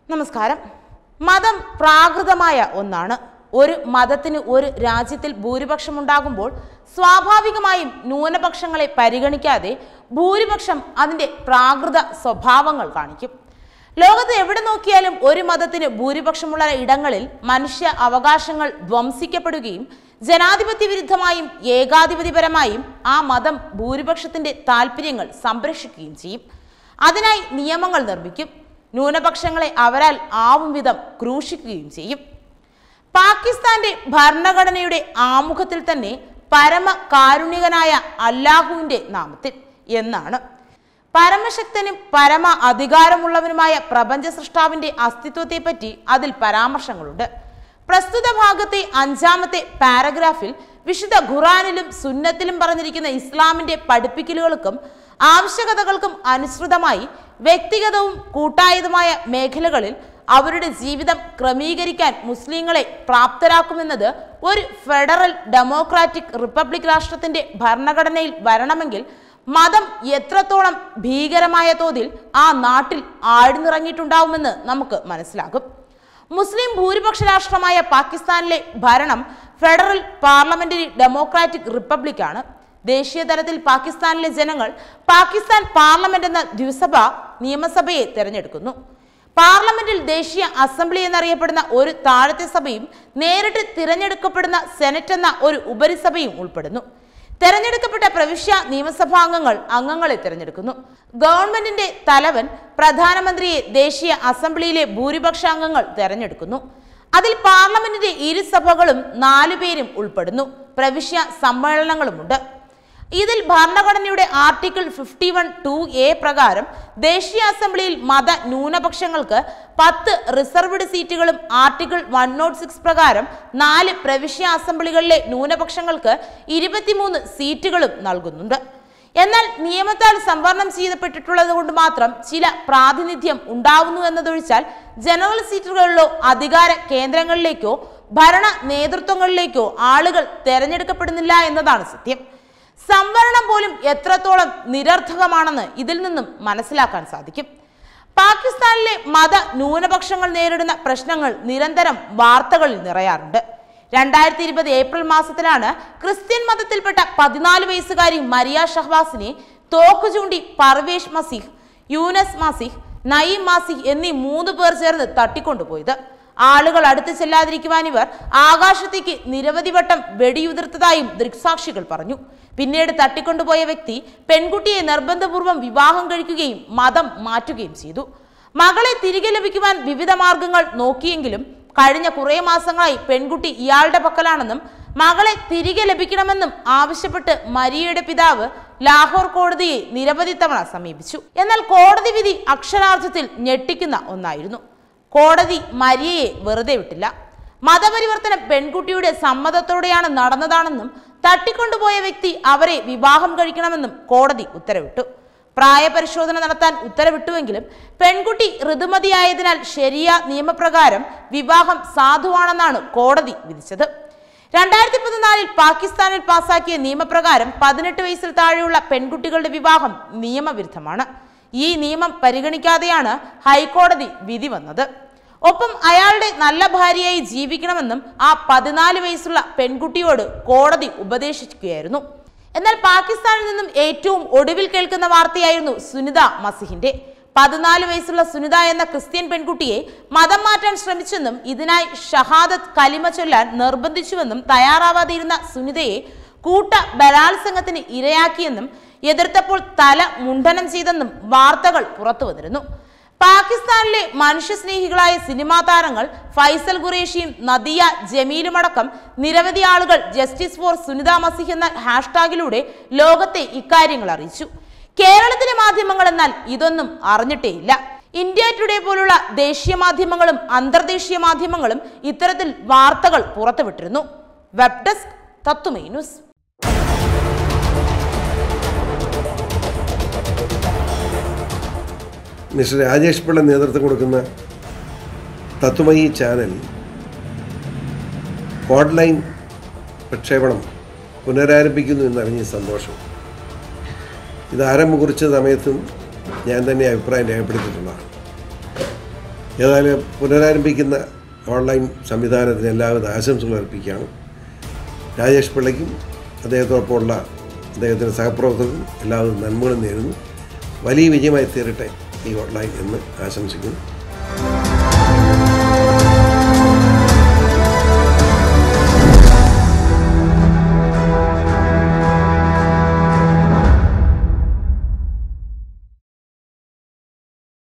നമസ്കാരം. മതം പ്രാകൃതമായ ഒന്നാണ്. ഒരു മതത്തിന് ഒരു രാജ്യത്തിൽ ഭൂരിപക്ഷം ഉണ്ടാകുമ്പോൾ സ്വാഭാവികമായും ന്യൂനപക്ഷങ്ങളെ പരിഗണിക്കാതെ ഭൂരിപക്ഷം അതിൻ്റെ പ്രാകൃത സ്വഭാവങ്ങൾ കാണിക്കും. ലോകത്ത് എവിടെ നോക്കിയാലും ഒരു മതത്തിന് ഭൂരിപക്ഷമുള്ള ഇടങ്ങളിൽ മനുഷ്യ അവകാശങ്ങൾ ധ്വംസിക്കപ്പെടുകയും ജനാധിപത്യ വിരുദ്ധമായും ഏകാധിപതിപരമായും ആ മതം ഭൂരിപക്ഷത്തിന്റെ താല്പര്യങ്ങൾ സംരക്ഷിക്കുകയും ചെയ്യും. അതിനായി നിയമങ്ങൾ നിർമ്മിക്കും. ന്യൂനപക്ഷങ്ങളെ അവരാൽ ആവും വിധം ക്രൂശിക്കുകയും ചെയ്യും. പാകിസ്ഥാന്റെ ഭരണഘടനയുടെ ആമുഖത്തിൽ തന്നെ പരമ കാരുണികനായ അല്ലാഹുവിന്റെ നാമത്തിൽ എന്നാണ്. പരമശക്തനും പരമ അധികാരമുള്ളവനുമായ പ്രപഞ്ച സൃഷ്ടാവിന്റെ അസ്തിത്വത്തെപ്പറ്റി അതിൽ പരാമർശങ്ങളുണ്ട്. പ്രസ്തുത ഭാഗത്തെ 5-ാമത്തെ പാരഗ്രാഫിൽ വിശുദ്ധ ഖുർആനിലും സുന്നത്തിലും പറഞ്ഞിരിക്കുന്ന ഇസ്ലാമിന്റെ പഠിപ്പിക്കലുകൾക്കും ആവശ്യകതകൾക്കും അനുസൃതമായി വ്യക്തിഗതവും കൂട്ടായതുമായ മേഖലകളിൽ അവരുടെ ജീവിതം ക്രമീകരിക്കാൻ മുസ്ലിങ്ങളെ പ്രാപ്തരാക്കുമെന്നത് ഒരു ഫെഡറൽ ഡെമോക്രാറ്റിക് റിപ്പബ്ലിക് രാഷ്ട്രത്തിന്റെ ഭരണഘടനയിൽ വരണമെങ്കിൽ മതം എത്രത്തോളം ഭീകരമായ തോതിൽ ആ നാട്ടിൽ ആഴ്ന്നിറങ്ങിയിട്ടുണ്ടാവുമെന്ന് നമുക്ക് മനസ്സിലാകും. മുസ്ലിം ഭൂരിപക്ഷ രാഷ്ട്രമായ പാകിസ്ഥാനിലെ ഭരണം ഫെഡറൽ പാർലമെന്ററി ഡെമോക്രാറ്റിക് റിപ്പബ്ലിക്കാണ്. ദേശീയ തലത്തിൽ പാകിസ്ഥാനിലെ ജനങ്ങൾ പാകിസ്ഥാൻ പാർലമെന്റ് എന്ന ദ്വിസഭ നിയമസഭയെ തെരഞ്ഞെടുക്കുന്നു. പാർലമെന്റിൽ ദേശീയ അസംബ്ലി എന്നറിയപ്പെടുന്ന ഒരു താഴത്തെ സഭയും നേരിട്ട് തിരഞ്ഞെടുക്കപ്പെടുന്ന സെനറ്റ് എന്ന ഒരു ഉപരിസഭയും ഉൾപ്പെടുന്നു. തെരഞ്ഞെടുക്കപ്പെട്ട പ്രവിശ്യ നിയമസഭാംഗങ്ങൾ അംഗങ്ങളെ തിരഞ്ഞെടുക്കുന്നു. ഗവൺമെന്റിന്റെ തലവൻ പ്രധാനമന്ത്രിയെ ദേശീയ അസംബ്ലിയിലെ ഭൂരിപക്ഷ അംഗങ്ങൾ തെരഞ്ഞെടുക്കുന്നു. അതിൽ പാർലമെന്റിന്റെ ഇരുസഭകളും 4 പേരും ഉൾപ്പെടുന്നു. പ്രവിശ്യ സമ്മേളനങ്ങളുമുണ്ട്. ഇതിൽ ഭരണഘടനയുടെ ആർട്ടിക്കിൾ 51(2)(a) പ്രകാരം ദേശീയ അസംബ്ലിയിൽ മത ന്യൂനപക്ഷങ്ങൾക്ക് 10 റിസർവ്ഡ് സീറ്റുകളും ആർട്ടിക്കിൾ 106 പ്രകാരം 4 പ്രവിശ്യ അസംബ്ലികളിലെ ന്യൂനപക്ഷങ്ങൾക്ക് 23 സീറ്റുകളും നൽകുന്നുണ്ട്. എന്നാൽ നിയമത്താൽ സംവരണം ചെയ്യപ്പെട്ടിട്ടുള്ളത് കൊണ്ട് മാത്രം ചില പ്രാതിനിധ്യം ഉണ്ടാവുന്നു എന്നതൊഴിച്ചാൽ ജനറൽ സീറ്റുകളിലോ അധികാര കേന്ദ്രങ്ങളിലേക്കോ ഭരണ നേതൃത്വങ്ങളിലേക്കോ ആളുകൾ തെരഞ്ഞെടുക്കപ്പെടുന്നില്ല എന്നതാണ് സത്യം. സംവരണം പോലും എത്രത്തോളം നിരർത്ഥകമാണെന്ന് ഇതിൽ നിന്നും മനസ്സിലാക്കാൻ സാധിക്കും. പാകിസ്ഥാനിലെ മത ന്യൂനപക്ഷങ്ങൾ നേരിടുന്ന പ്രശ്നങ്ങൾ നിരന്തരം വാർത്തകളിൽ നിറയാറുണ്ട്. 2020 ഏപ്രിൽ മാസത്തിലാണ് ക്രിസ്ത്യൻ മതത്തിൽപ്പെട്ട 14 വയസ്സുകാരി മരിയ ഷഹബാസിനെ തോക്ക് ചൂണ്ടി പർവേഷ് മസീഹ്, യൂനസ് മസീഹ്, നയീം മസീഹ് എന്നീ 3 പേർ ചേർന്ന് തട്ടിക്കൊണ്ടുപോയത്. ആളുകൾ അടുത്ത് ചെല്ലാതിരിക്കുവാൻ ഇവർ ആകാശത്തേക്ക് നിരവധി വട്ടം വെടിയുതിർത്തതായും ദൃക്സാക്ഷികൾ പറഞ്ഞു. പിന്നീട് തട്ടിക്കൊണ്ടുപോയ വ്യക്തി പെൺകുട്ടിയെ നിർബന്ധപൂർവ്വം വിവാഹം കഴിക്കുകയും മതം മാറ്റുകയും ചെയ്തു. മകളെ തിരികെ ലഭിക്കുവാൻ വിവിധ മാർഗങ്ങൾ നോക്കിയെങ്കിലും കഴിഞ്ഞ കുറേ മാസങ്ങളായി പെൺകുട്ടി ഇയാളുടെ പക്കലാണെന്നും മകളെ തിരികെ ലഭിക്കണമെന്നും ആവശ്യപ്പെട്ട് മരിയയുടെ പിതാവ് ലാഹോർ കോടതിയെ നിരവധി തവണ സമീപിച്ചു. എന്നാൽ കോടതി വിധി അക്ഷരാർത്ഥത്തിൽ ഞെട്ടിക്കുന്ന ഒന്നായിരുന്നു. കോടതി മരിയയെ വെറുതെ വിട്ടില്ല. മതപരിവർത്തനം പെൺകുട്ടിയുടെ സമ്മതത്തോടെയാണ് നടന്നതാണെന്നും തട്ടിക്കൊണ്ടുപോയ വ്യക്തി അവരെ വിവാഹം കഴിക്കണമെന്നും കോടതി ഉത്തരവിട്ടു. പ്രായപരിശോധന നടത്താൻ ഉത്തരവിട്ടുവെങ്കിലും പെൺകുട്ടി ഋതുമതിയായതിനാൽ ശരിയ നിയമപ്രകാരം വിവാഹം സാധുവാണെന്നാണ് കോടതി വിധിച്ചത്. 2014 പാകിസ്ഥാനിൽ പാസാക്കിയ നിയമപ്രകാരം 18 വയസ്സിൽ താഴെയുള്ള പെൺകുട്ടികളുടെ വിവാഹം നിയമവിരുദ്ധമാണ്. ഈ നിയമം പരിഗണിക്കാതെയാണ് ഹൈക്കോടതി വിധി വന്നത്. ഒപ്പം അയാളുടെ നല്ല ഭാര്യയായി ജീവിക്കണമെന്നും ആ 14 വയസ്സുള്ള പെൺകുട്ടിയോട് കോടതി ഉപദേശിക്കുകയായിരുന്നു. എന്നാൽ പാകിസ്ഥാനിൽ നിന്നും ഏറ്റവും ഒടുവിൽ കേൾക്കുന്ന വാർത്തയായിരുന്നു സുനിത മസീഹിന്റെ. 14 വയസ്സുള്ള സുനിത എന്ന ക്രിസ്ത്യൻ പെൺകുട്ടിയെ മതം മാറ്റാൻ ശ്രമിച്ചെന്നും ഇതിനായി ഷഹാദത്ത് കലിമ ചൊല്ലാൻ നിർബന്ധിച്ചുവെന്നും തയ്യാറാവാതിരുന്ന സുനിതയെ കൂട്ട ബലാത്സംഗത്തിന് ഇരയാക്കിയെന്നും എതിർത്തപ്പോൾ തല മുണ്ഡനം ചെയ്തെന്നും വാർത്തകൾ പുറത്തു വന്നിരുന്നു. പാകിസ്ഥാനിലെ മനുഷ്യസ്നേഹികളായ സിനിമാ താരങ്ങൾ ഫൈസൽ ഖുറേഷിയും നദിയ ജമീലുമടക്കം നിരവധി ആളുകൾ ജസ്റ്റിസ് ഫോർ സുനിത മസീഹ് എന്ന ഹാഷ്ടാഗിലൂടെ ലോകത്തെ ഇക്കാര്യങ്ങൾ അറിയിച്ചു. കേരളത്തിലെ മാധ്യമങ്ങൾ എന്നാൽ ഇതൊന്നും അറിഞ്ഞിട്ടേയില്ല. ഇന്ത്യ ടുഡേ പോലുള്ള ദേശീയ മാധ്യമങ്ങളും അന്തർദേശീയ മാധ്യമങ്ങളും ഇത്തരത്തിൽ വാർത്തകൾ പുറത്തുവിട്ടിരുന്നു. Web desk Tattvamayi news. Mister Rajesh Pillai നേതൃത്വം കൊടുക്കുന്ന തത്വമയി ചാനൽ ഓൺലൈൻ പ്രക്ഷേപണം പുനരാരംഭിക്കുന്നു എന്നറിഞ്ഞ സന്തോഷം. ഇത് ആരംഭം കുറിച്ച സമയത്തും ഞാൻ തന്നെ അഭിപ്രായം രേഖപ്പെടുത്തിയിട്ടുള്ളതാണ്. ഏതായാലും പുനരാരംഭിക്കുന്ന ഓൺലൈൻ സംവിധാനത്തിന് എല്ലാവിധ ആശംസകൾ അർപ്പിക്കുകയാണ്. രാജേഷ് പിള്ളയ്ക്കും അദ്ദേഹത്തോടൊപ്പമുള്ള അദ്ദേഹത്തിൻ്റെ സഹപ്രവർത്തകർക്കും എല്ലാവിധ നന്മകളും നേരുന്നു. വലിയ വിജയമായി തീരട്ടെ ഈ ഓൺലൈൻ എന്ന് ആശംസിക്കുന്നു.